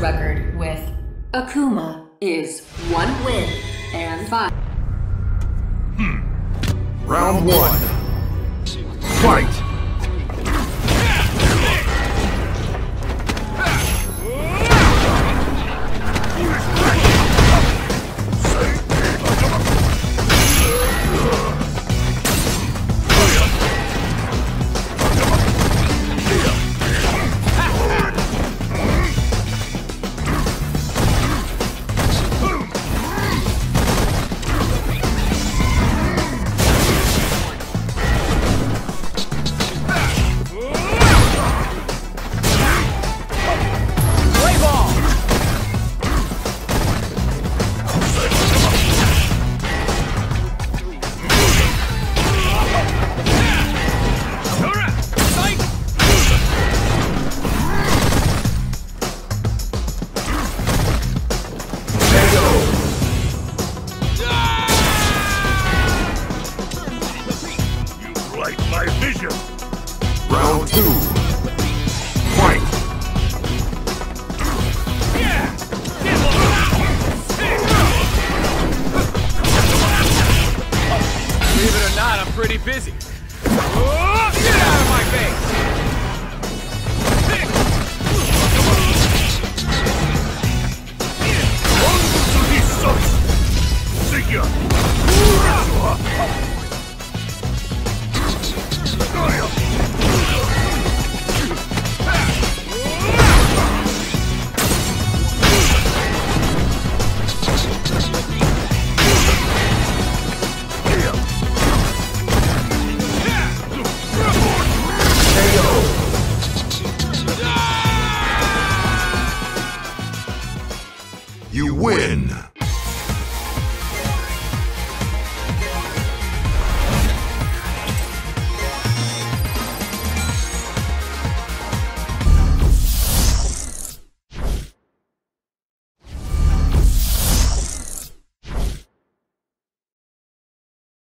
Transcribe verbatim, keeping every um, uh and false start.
record with Akuma is one win and five. Hmm. Round one. Fight! My vision. Round two. Fight. Yeah. Believe it or not, I'm pretty busy. Oh, get out of my face. See ya.